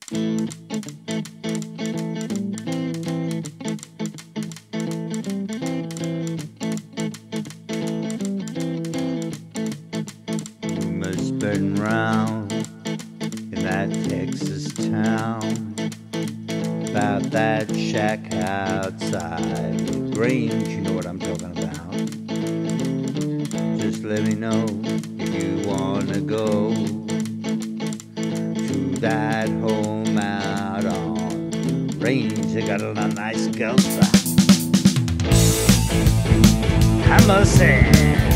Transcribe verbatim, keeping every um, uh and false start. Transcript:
Rumors spreading round in that Texas town about that shack outside Grange. You know what I'm talking about. Just let me know if you wanna go to that home out on the range. They got a lot of nice girls. I must say.